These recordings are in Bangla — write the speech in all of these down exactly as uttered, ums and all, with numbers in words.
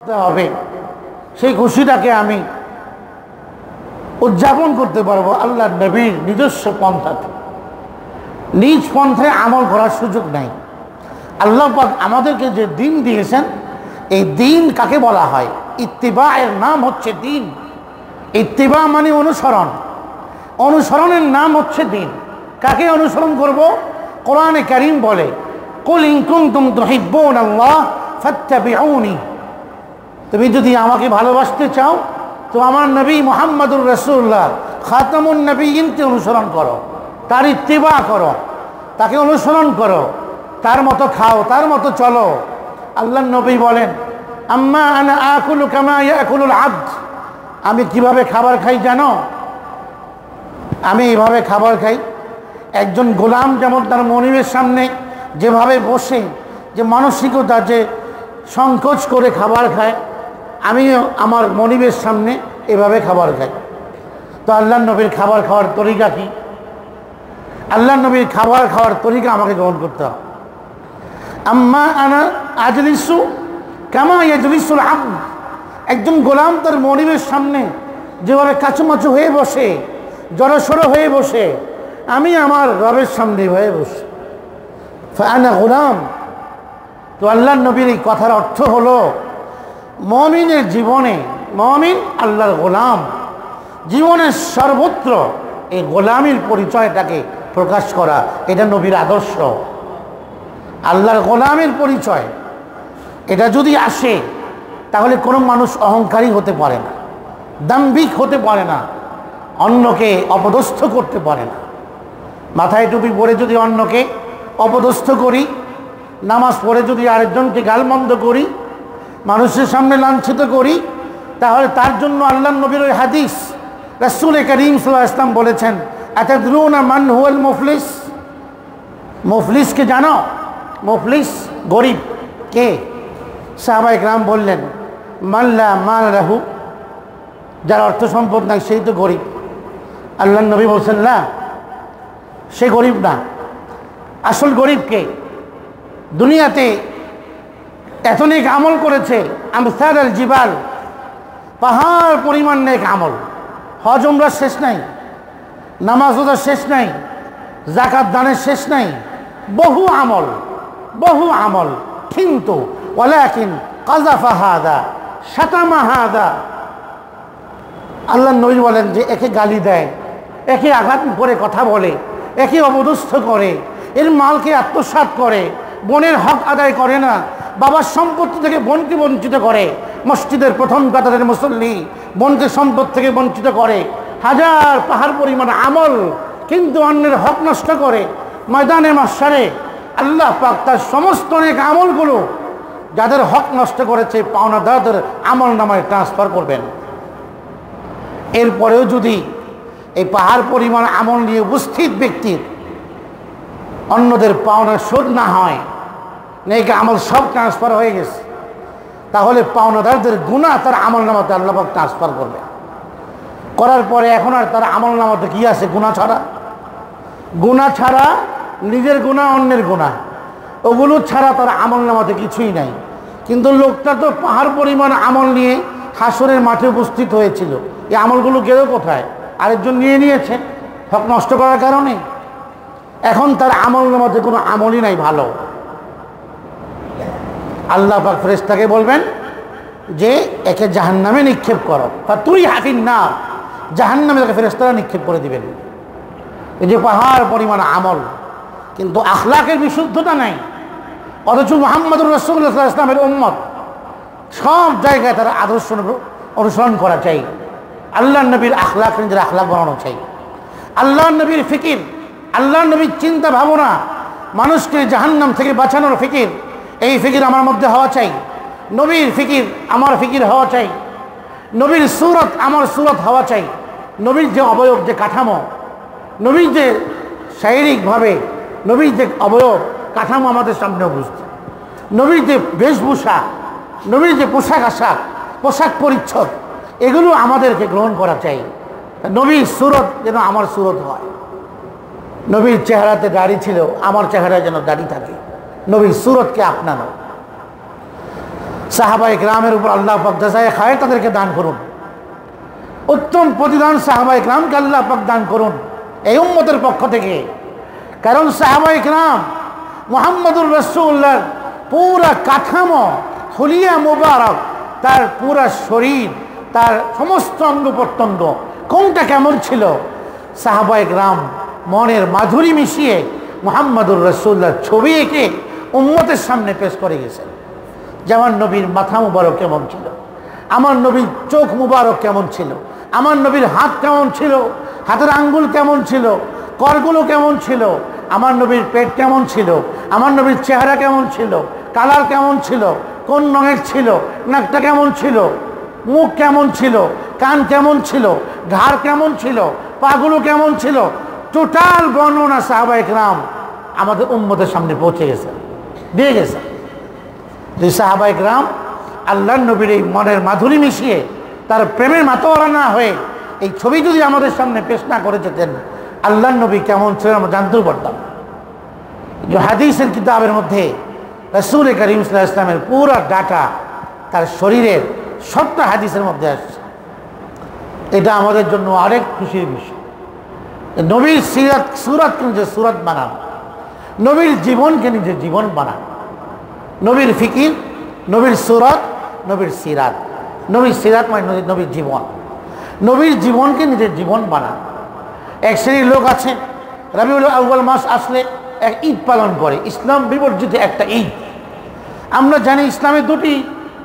হবে সেই খুশিটাকে আমি উদযাপন করতে পারবো আল্লাহ নবীর নিজস্ব পন্থাতে। নিজ পন্থায় আমল করার সুযোগ নাই। আল্লাহ পাক আমাদেরকে যে দিন দিয়েছেন, এই দিন কাকে বলা হয়? ইত্তিবা এর নাম হচ্ছে দিন। ইত্তিবা মানে অনুসরণ, অনুসরণের নাম হচ্ছে দিন। কাকে অনুসরণ করব? কোরআনে কারীম বলে, কুল ইন কুনতুম তুহিব্বুনাল্লাহ ফাত্তাবিউনি। তুমি যদি আমাকে ভালোবাসতে চাও তো আমার নবী মুহাম্মদুর রাসূলুল্লাহ খাতামুন নবিয়্যিনকে অনুসরণ করো, তার ইত্তিবা করো, তাকে অনুসরণ করো, তার মতো খাও, তার মতো চলো। আল্লাহর নবী বলেন, আম্মা আনা আকুলু কামা ইয়াকুলুল আবদ। আমি কিভাবে খাবার খাই জানো? আমি এইভাবে খাবার খাই। একজন গোলাম যেমন তার মনিবের সামনে যেভাবে বসে, যে মানসিকতা, যে সংকোচ করে খাবার খায়, আমি আমার মনিবের সামনে এভাবে খাবার খাই। তো আল্লাহ নবীর খাবার খাওয়ার তরিকা কি? আল্লাহ নবীর খাবার খাওয়ার তরিকা আমাকে গ্রহণ করতে হবে। আম্মা আনা আজলিসু কামা ইয়াজলিসুল আবদ। একজন গোলাম তার মনিবের সামনে যেভাবে কাচুমাচু হয়ে বসে, জড়সড় হয়ে বসে, আমি আমার রবের সামনে হয়ে বসে ফাআনা গোলাম। তো আল্লাহ নবীর এই কথার অর্থ হলো, মুমিনের জীবনে, মুমিন আল্লাহর গোলাম, জীবনের সর্বত্র এই গোলামির পরিচয়টাকে প্রকাশ করা, এটা নবীর আদর্শ। আল্লাহর গোলামের পরিচয় এটা যদি আসে, তাহলে কোনো মানুষ অহংকারী হতে পারে না, দাম্ভিক হতে পারে না, অন্যকে অপদস্থ করতে পারে না। মাথায় টুপি পরে যদি অন্যকে অপদস্থ করি, নামাজ পড়ে যদি আরেকজনকে গালমন্দ করি, মানুষের সামনে লাঞ্ছিত করি, তাহলে তার জন্য আল্লাহর নবীর ওই হাদিস, রাসূল করিম সাল্লাল্লাহু আলাইহি ওয়াসাল্লাম বলেছেন, আতাদরুনা মান হুয়াল মুফলিস? মুফলিসকে জানো? মুফলিস গরিব কে? সাহাবায়ে কেরাম বললেন, মান লা মাল লাহু, যার অর্থ সম্পদ নাই সেই তো গরিব। আল্লাহর নবী বলছেন, না, সে গরিব না। আসল গরিব কে? দুনিয়াতে এত নেক আমল করেছে, আমসাল আল জিবাল, পাহাড় পরিমাণ নেক আমল, হজ উমরা শেষ নাই, নামাজ রোজা শেষ নাই, যাকাত দানের শেষ নাই, বহু আমল, বহু আমল, কিন্তু ওয়ালাকিন কাযাফা হাদা শাতামা হাদা। আল্লাহর নবী বলেন যে একে গালি দেয়, একে আঘাত করে কথা বলে, একে অপদস্থ করে, এর মালকে আত্মসাৎ করে, বোনের হক আদায় করে না, বাবার সম্পত্তি থেকে বোনকে বঞ্চিত করে, মসজিদের প্রথম কাতারের মুসল্লি বোনকে সম্পদ থেকে বঞ্চিত করে, হাজার পাহাড় পরিমাণ আমল, কিন্তু অন্যের হক নষ্ট করে। ময়দানে মাহশারে আল্লাহ পাক তার সমস্ত অনেক আমলগুলো যাদের হক নষ্ট করেছে পাওনাদারদের আমল নামায় ট্রান্সফার করবেন। এরপরেও যদি এই পাহাড় পরিমাণ আমল নিয়ে উপস্থিত ব্যক্তির অন্যদের পাওনা শোধ না হয়, নেক আমল সব ট্রান্সফার হয়ে গেছে, তাহলে পাওনাদারদের গুনাহ তার আমল নামাতে আল্লাহ পাক ট্রান্সফার করবে। করার পরে এখন আর তার আমল নামাতে কি আছে? গুনাহ ছাড়া। গুনাহ ছাড়া, নিজের গুনাহ, অন্যের গুনাহ, ওগুলো ছাড়া তার আমল নামাতে কিছুই নাই। কিন্তু লোকটা তো পাহাড় পরিমাণ আমল নিয়ে হাসরের মাঠে উপস্থিত হয়েছিল, এই আমলগুলো গেল কোথায়? আরেকজন নিয়ে নিয়েছে হক নষ্ট করার কারণে। এখন তার আমল নামাতে কোনো আমলই নাই ভালো। আল্লাহ পাক ফেরেশতাকে বলবেন যে একে জাহান্নামে নিক্ষেপ করো, তা তুই হাফিন না, জাহান্নামে তাকে ফেরেশতারা নিক্ষেপ করে দিবেন। এই যে পাহাড় পরিমাণ আমল, কিন্তু আখলাকের বিশুদ্ধতা নাই। অথচ মুহাম্মদুর রাসূলুল্লাহ সাল্লাল্লাহু আলাইহি ওয়াসাল্লামের উম্মত সব জায়গায় তারা আদর্শ অনুসরণ করা চাই। আল্লাহর নবীর আখলাক, নিজের আখলাক বানানো চাই। আল্লাহর নবীর ফিকির, আল্লাহর নবীর চিন্তা ভাবনা, মানুষকে জাহান্নাম থেকে বাঁচানোর ফিকির, এই ফিকির আমার মধ্যে হওয়া চাই। নবীর ফিকির আমার ফিকির হওয়া চাই। নবীর সুরত আমার সুরত হওয়া চাই। নবীর যে অবয়ব, যে কাঠামো, নবীর যে শারীরিকভাবে নবীর যে অবয়ব কাঠামো আমাদের সামনে উপস্থিত, নবীর যে বেশভূষা, নবীর যে পোশাক আশাক, পোশাক পরিচ্ছদ, এগুলো আমাদেরকে গ্রহণ করা চাই। নবীর সুরত যেন আমার সুরত হয়। নবীর চেহারাতে দাড়ি ছিল, আমার চেহারায় যেন দাড়ি থাকে। নবীর সুরতকে আপনানো। সাহাবায়ে কেরামের উপর আল্লাহ পাক জাযায়ে খায়ের তাদেরকে দান করুন, উত্তম প্রতিদান সাহাবায়ে কেরামকে আল্লাহ পাক দান করুন এই উম্মতের পক্ষ থেকে। কারণ সাহাবায়ে কেরাম মুহাম্মদুর রাসূলুল্লাহর পুরা কাঠামো, হুলিয়া মুবারক, তার পুরা শরীর, তার সমস্ত অঙ্গ প্রত্যঙ্গ কোনটা কেমন ছিল, সাহাবায়ে কেরাম মনের মাধুরী মিশিয়ে মুহাম্মদুর রাসূলুল্লাহর ছবি এঁকে উম্মতের সামনে পেশ করে গেছেন। যেমন নবীর মাথা মুবারক কেমন ছিল, আমার নবীর চোখ মুবারক কেমন ছিল, আমার নবীর হাত কেমন ছিল, হাতের আঙ্গুল কেমন ছিল, করগুলো কেমন ছিল, আমার নবীর পেট কেমন ছিল, আমার নবীর চেহারা কেমন ছিল, কালার কেমন ছিল, কোন রঙের ছিল, নাকটা কেমন ছিল, মুখ কেমন ছিল, কান কেমন ছিল, ঘাড় কেমন ছিল, পাগুলো কেমন ছিল, টোটাল বর্ণনা সাহাবায়ে কেরাম আমাদের উম্মতের সামনে পৌঁছে গেছে, দিয়ে গেছে। যে সাহাবায়ে কেরাম আল্লাহর নবীর এই মনের মাধুরী মিশিয়ে তার প্রেমের মাতোয়ারা না হয়ে এই ছবি যদি আমাদের সামনে পেশ না করে যেতেন, আল্লাহর নবী কেমন ছিলেন আমরা জানতেও পারতাম। যে হাদিসের কিতাবের মধ্যে রাসূল করিম সাল্লাল্লাহু আলাইহি ওয়াসাল্লামের পুরো ডাটা তার শরীরের সবটা হাদিসের মধ্যে আসছে। এটা আমাদের জন্য আরেক খুশির বিষয়। নবীর সিরাত সুরাতকে নিজের সুরাত বানান, নবীর জীবনকে নিজের জীবন বানান, নবীর ফিকির, নবীর সুরাত, নবীর সিরাত। নবীর সিরাত মানে নবীর জীবন, নবীর জীবনকে নিজের জীবন বানান। এক শ্রেণীর লোক আছে রবিউল আউয়াল মাস আসলে এক ঈদ পালন করে, ইসলাম বিবর্জিত একটা ঈদ। আমরা জানি ইসলামের দুটি,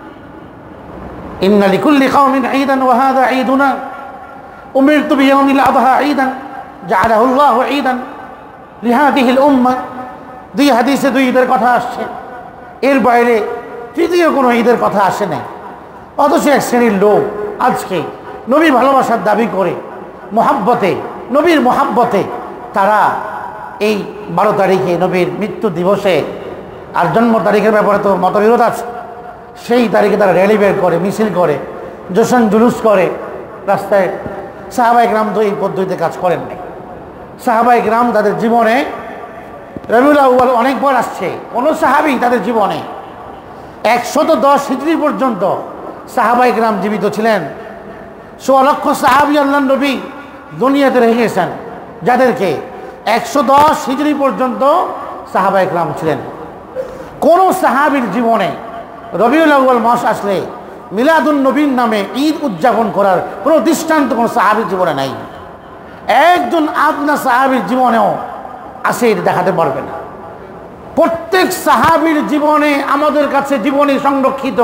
ইন্না লিকুল্লি কওমিন ঈদান ওয়া হাযা ঈদুনা, উমিরতু বিয়াউমিল আযহা ঈদান জাআলাহু আল্লাহু ঈদান লিহাদিহিল উম্মাহ। দুই হাদিসে দুই ঈদের কথা আসছে, এর বাইরে তৃতীয় কোনো ঈদের কথা আসে নাই। অথচ এক শ্রেণীর লোক আজকে নবীর ভালোবাসার দাবি করে মোহাব্বতে, নবীর মোহাব্বতে তারা এই বারো তারিখে নবীর মৃত্যু দিবসে, আর জন্ম তারিখের ব্যাপারে তো মতবিরোধ আছে, সেই তারিখে তারা র্যালি বের করে, মিছিল করে, জোশন জুলুস করে রাস্তায়। সাহাবায়ে কেরাম তো এই পদ্ধতিতে কাজ করেন নাই। সাহাবায়ে কেরাম তাদের জীবনে রবিউল আউয়াল অনেকবার আসছে, কোনো সাহাবী তাদের জীবনে একশত দশ হিজরি পর্যন্ত সাহাবায়ে কেরাম জীবিত ছিলেন। সোয়া লক্ষ সাহাবী আল্লাহর নবী দুনিয়াতে রেখে গেছেন, যাদেরকে একশো দশ হিজরি পর্যন্ত সাহাবায়ে কেরাম ছিলেন। কোনো সাহাবীর জীবনে রবিউল আউয়াল মাস আসলে মিলাদুন নবীর নামে ঈদ উদযাপন করার কোনো দৃষ্টান্ত কোনো সাহাবীর জীবনে নাই। একজন আদনা সাহাবীর জীবনেও আসে এটা দেখাতে পারবে না। প্রত্যেক সাহাবীর জীবনে আমাদের কাছে জীবনী সংরক্ষিত,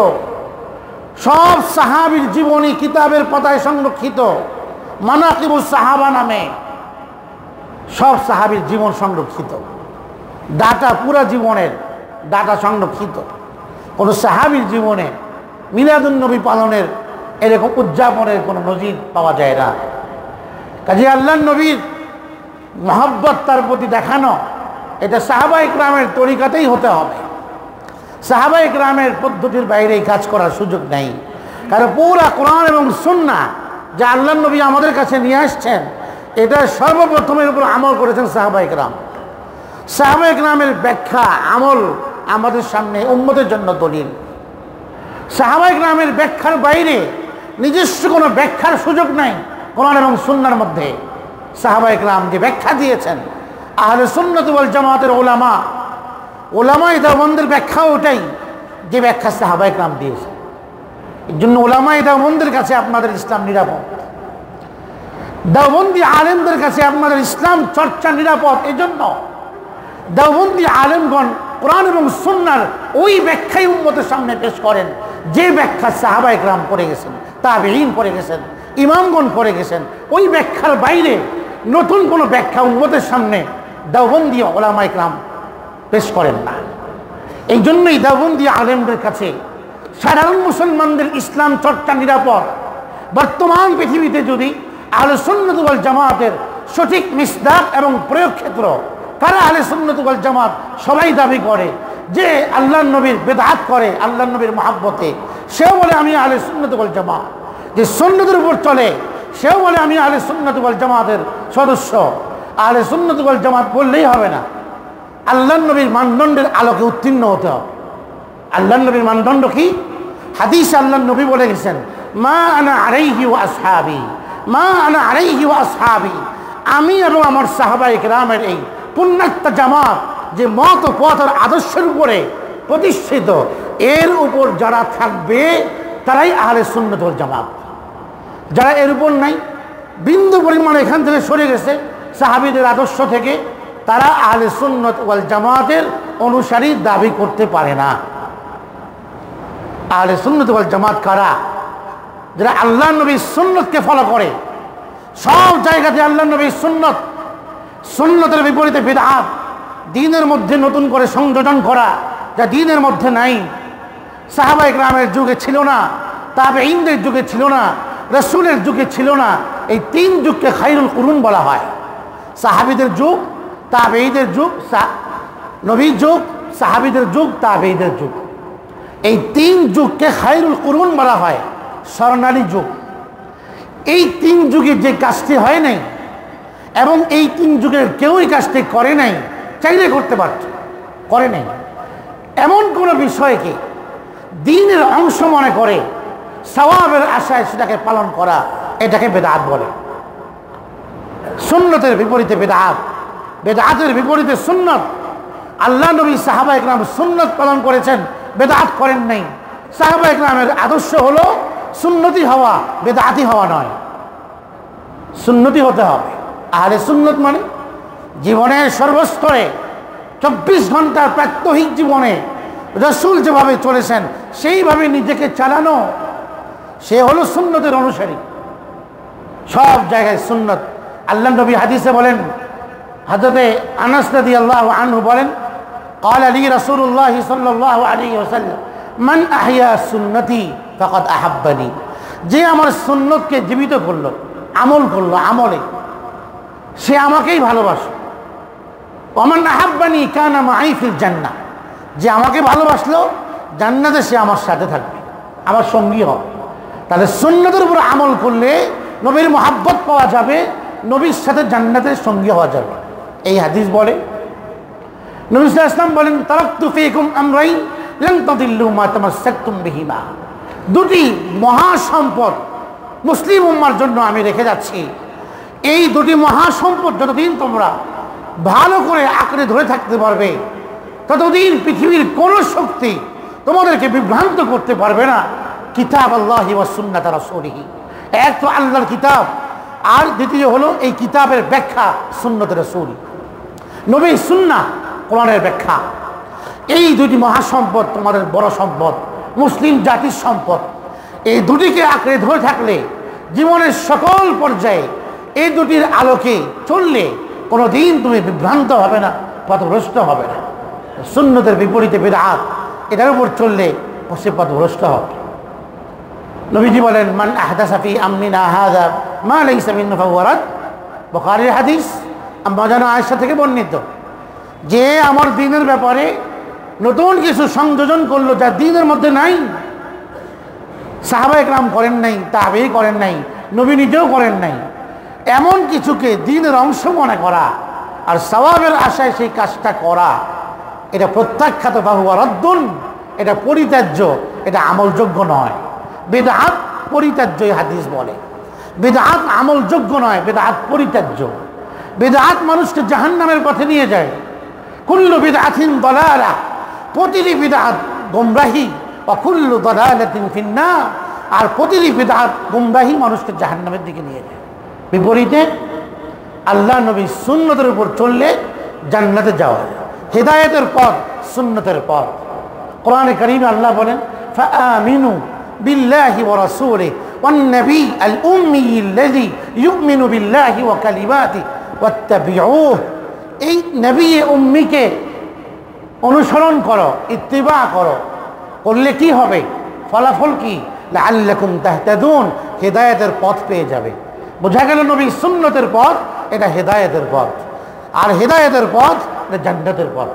সব সাহাবীর জীবনী কিতাবের পাতায় সংরক্ষিত, মানাকিবুস সাহাবা নামে সব সাহাবীর জীবন সংরক্ষিত, ডাটা পুরা জীবনের ডাটা সংরক্ষিত। কোনো সাহাবীর জীবনে মিলাদুন নবী পালনের এরকম উদযাপনের কোনো নজির পাওয়া যায় না। কাজে আল্লাহর নবীর মহব্বত তার প্রতি দেখানো, এটা সাহাবায়ে কেরামের তরিকাতেই হতে হবে। সাহাবায়ে কেরামের পদ্ধতির বাইরে কাজ করার সুযোগ নেই। কারণ পুরা কোরআন এবং সুন্নাহ যা আল্লাহর নবী আমাদের কাছে নিয়ে আসছেন, এটা সর্বপ্রথমের উপর আমল করেছেন সাহাবায়ে কেরাম। সাহাবায়ে কেরামের ব্যাখ্যা আমল আমাদের সামনে উম্মতের জন্য দলিল। সাহাবায়ে কেরামের ব্যাখ্যার বাইরে নিজস্ব কোনো ব্যাখ্যার সুযোগ নাই কোরআন এবং সুন্নাহর মধ্যে। সাহাবায়ে কেরাম যে ব্যাখ্যা দিয়েছেন, আহলে সুন্নাত ওয়াল জামাতের উলামা, উলামায়ে দেওবন্দের ব্যাখ্যা ওটাই যে ব্যাখ্যা সাহাবায়ে কেরাম দিয়েছেন। এই জন্য উলামায়ে দেওবন্দের কাছে আপনাদের ইসলাম নিরাপদ, দেওবন্দি আলেমদের কাছে আপনাদের ইসলাম চর্চা নিরাপদ। এই জন্য দেওবন্দি আলেমগণ কোরআন এবং সুন্নাহর ওই ব্যাখ্যাই উম্মতের সামনে পেশ করেন যে ব্যাখ্যা সাহাবায়ে কেরাম করে গেছেন, তাবেঈন করে গেছেন, ইমামগণ করে গেছেন। ওই ব্যাখ্যার বাইরে নতুন কোনো ব্যাখ্যা উম্মতের সামনে দেওবন্দি উলামায়ে কেরাম পেশ করেন না। এই জন্যই দেওবন্দি আলেমদের কাছে সাধারণ মুসলমানদের ইসলাম চর্চা নিরাপদ। বর্তমান পৃথিবীতে যদি আহলে সুন্নাত ওয়াল জামাতের সঠিক মিসদাক এবং প্রয়োগ ক্ষেত্র, তারা আহলে সুন্নাত ওয়াল জামাত সবাই দাবি করে যে আল্লাহর নবীর বেদাত করে আল্লাহর নবীর মহব্বতে, সেও বলে আমি আহলে সুন্নাত ওয়াল জামাত। যে সুন্নতের উপর চলে সেও বলে আমি আহলে সুন্নাত ওয়াল জামাতের সদস্য। আহলে সুন্নাত ওয়াল জামাত বললেই হবে না, আল্লাহর নবীর মানদণ্ডের আলোকে উত্তীর্ণ হতে হবে। আল্লাহর নবীর মানদণ্ড কি? হাদিস আল্লাহ নবী বলে গেছেন, মা আনা আলাইহি ওয়া আসহাবি, মা আনা আলাইহি ওয়া আসহাবি, আমি এবং আমার সাহাবায়ে কেরামের এই পুণ্যাত্মা জামাত যে মত ও পথ আর আদর্শের উপরে প্রতিষ্ঠিত, এর উপর যারা থাকবে তারাই আহলে সুন্নাত ওয়াল জামাত। যারা এর উপর নাই, বিন্দু পরিমাণ এখান থেকে সরে গেছে সাহাবীদের আদর্শ থেকে, তারা আহলে সুন্নাত ওয়াল জামাতের অনুসারী দাবি করতে পারে না। আহলে সুন্নাত ওয়াল জামাত কারা? যারা আল্লাহ নবীর সুন্নতকে ফলো করে, সব জায়গাতে আল্লাহ নবীর সুন্নত, সুন্নতের বিপরীতে বিদআত, দ্বীনের মধ্যে নতুন করে সংযোজন করা যা দ্বীনের মধ্যে নাই, সাহাবায়ে কেরামের যুগে ছিল না, তাবেঈনদের যুগে ছিল না, রাসূলের যুগে ছিল না। এই তিন যুগকে খায়রুল কুরুন বলা হয়। সাহাবীদের যুগ, তাবেঈদের যুগ, নবীর যুগ, সাহাবীদের যুগ, তাবেঈদের যুগ, এই তিন যুগকে খায়রুল কুরুন বলা হয়, স্বর্ণালী যুগ। এই তিন যুগে যে কাজটি হয় নাই এবং এই তিন যুগের কেউই কাজটি করে নাই, চাইলে করতে পারত, করে নাই, এমন কোনো বিষয়কে দ্বীনের অংশ মনে করে সওয়াবের আশায় সেটাকে পালন করা, এটাকে বেদআত বলে। সুন্নতের বিপরীতে বেদআত, বেদআতের বিপরীতে সুন্নত। আল্লাহ নবী সাহাবায়ে কেরাম সুন্নত পালন করেছেন, বেদআত করেন নাই। সাহাবায়ে কেরামের আদর্শ হলো সুন্নতি হওয়া, বেদআতি হওয়া নয়, সুন্নতি হতে হবে। আহলে সুন্নত মানে জীবনের সর্বস্তরে চব্বিশ ঘন্টার প্রাত্যহিক জীবনে রাসূল যেভাবে চলেছেন সেইভাবে নিজেকে চালানো, সে হলো সুন্নতের অনুসারী। সব জায়গায় সুন্নত। আল্লাহ নবী হাদিসে বলেন, হযরতে আনাস রাদিয়াল্লাহু আনহু বলেন, قال لي رسول الله صلى الله عليه وسلم من احيا সুন্নতি ফাকাদ আহাব্বানি, যে আমার সুন্নতকে জীবিত করলো, আমল করলো, আমলে সে আমাকেই ভালোবাসে। ওমান আহাব্বানি কানা মাই ফিল জান্নাহ, যে আমাকে ভালোবাসলো জান্নাতে সে আমার সাথে থাকবে, আমার সঙ্গী হবে। তাহলে সুন্নতের উপর আমল করলে নবীর মহাব্বত পাওয়া যাবে, নবীর সাথে জান্নাতের সঙ্গী হওয়া যাবে। এই হাদিস বলে, নবী সাল্লাল্লাহু আলাইহি ওয়াসাল্লাম বলেন, তারাকতু ফীকুম আমরাইন লান তাদিল্লু মা তামাসসাকতুম বিহিমা, দুটি মহাসম্পদ মুসলিম উম্মার জন্য আমি রেখে যাচ্ছি। এই দুটি মহাসম্পদ যতদিন তোমরা ভালো করে আঁকড়ে ধরে থাকতে পারবে, ততদিন পৃথিবীর কোনো শক্তি তোমাদেরকে বিভ্রান্ত করতে পারবে না। কিতাব আল্লাহি ওয়া সুন্নাত রাসূলিহি, এক তো আল্লাহর কিতাব, আর দ্বিতীয় হলো এই কিতাবের ব্যাখ্যা সুন্নত রাসূল, নবীর সুন্নাহ, কোরআনের ব্যাখ্যা। এই দুটি মহাসম্পদ তোমাদের বড় সম্পদ, মুসলিম জাতির সম্পদ। এই দুটিকে আঁকড়ে ধরে থাকলে জীবনের সকল পর্যায়ে এই দুটির আলোকে চললে কোনো দিন তুমি বিভ্রান্ত হবে না, পথভ্রষ্ট হবে না। সুন্নতের বিপরীতে বিদআত, এটার উপর চললে সে পথভ্রষ্ট হবে। নবীজি বলেন, মান আহদাসা ফি আমরিনা হাযা মা লাইসা মিনহু ফাহুয়া রাদ, বুখারীর হাদিস, আম্মা জানা আয়েশা থেকে বর্ণিত, যে আমার দ্বীনের ব্যাপারে নতুন কিছু সংযোজন করলো যা দ্বীনের মধ্যে নাই, সাহাবায়ে কেরাম করেন নাই, তাবেঈ করেন নাই, নবী নিজেও করেন নাই, এমন কিছুকে দ্বীনের অংশ মনে করা আর সওয়াবের আশায় সেই কাজটা করা, এটা প্রত্যাখ্যাত, ফাহুয়া রাদ্দুন, এটা পরিত্যাজ্য, এটা আমলযোগ্য নয়। বিদআত পরিত্যাজ্য, এই হাদিস বলে। বিদআত আমলযোগ্য নয়, বিদআত পরিত্যাজ্য। বিদআত মানুষকে জাহান্নামের পথে নিয়ে যায়। কুল্লু বিদআতিন দালালাহ, প্রতিটি বিদআত গোমরাহি, ওয়া কুল্লু দালালাতিন ফিন্নার, আর প্রতিটি বিদআত গোমরাহি মানুষকে জাহান্নামের দিকে নিয়ে যায়। বিপরীতে আল্লাহ নবী সুন্নতের উপর চললে জান্নাতে যাওয়া, হিদায়াতের পথ সুন্নতের পথ। কোরআনে কারীমে আল্লাহ বলেন, ফাআমিনু বিল্লাহি ওয়া রাসূলিহি ওয়ান নবী আল উম্মি আল্লাযী ইউমিনু বিল্লাহি ওয়া কালিমাতিহি ওয়াত্তাবিউহু, এই নবী উম্মিকে অনুসরণ করো, ইত্তিবা করো। করলে কি হবে? ফলাফল কি? লাআল্লাকুম তাহতাদুন, হিদায়াতের পথ পেয়ে যাবে। বোঝা গেল নবী সুন্নতের পথ, এটা হিদায়াতের পথ, আর হিদায়াতের পথ এটা জান্নাতের পথ।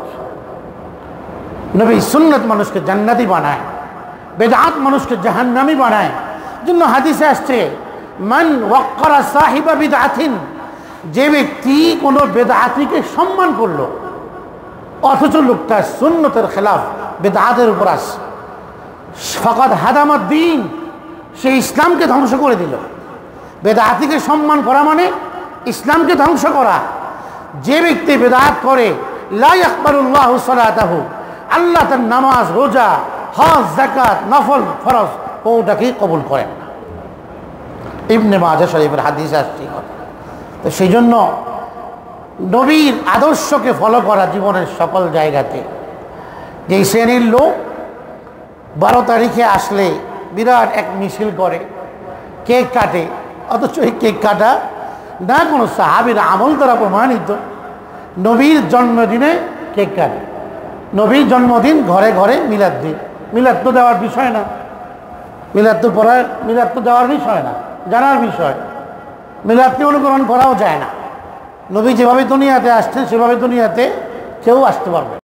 নবী সুন্নত মানুষকে জান্নাতি বানায়, বেদআত মানুষকে জাহান্নামী বানায়। জন্য হাদিসে আসছে, মান ওয়াক্কারা সাহিবা বিদআতিন, যে ব্যক্তি কোনো বেদআতিকে সম্মান করলো অথচ লোকটা সুন্নতের খেলাফ বেদআতের উপর আসে, ফাকাদ হাদামাদ দ্বীন, সে ইসলামকে ধ্বংস করে দিল। বেদাতিকে সম্মান করা মানে ইসলামকে ধ্বংস করা। যে ব্যক্তি বেদাত করে, লা ইয়াকবালুল্লাহু সালাতাহু, আল্লাহ তার নামাজ, রোজা, হজ, যাকাত, নফল, ফরজ কোনটাকেই কবুল করেন না। ইবনে মাজাহ শরীফের হাদিস আসছে। তো সেই জন্য নবীর আদর্শকে ফলো করা জীবনের সকল জায়গাতে। যেই শ্রেণীর লোক বারো তারিখে আসলে বিরাট এক মিছিল করে, কেক কাটে, অথচ এই কেক কাটা না কোনো সাহাবীর আমল দ্বারা প্রমাণিত। নবীর জন্মদিনে কেক কাটে, নবীর জন্মদিন ঘরে ঘরে মিলাদ দিন। মিলাদ তো দেওয়ার বিষয় না, মিলাদ তো পড়ার, মিলাদ তো দেওয়ার বিষয় না, জানার বিষয়। মিলাদকে অনুকরণ করাও যায় না। নবী যেভাবে দুনিয়াতে আসছেন সেভাবে দুনিয়াতে কেউ আসতে পারবে।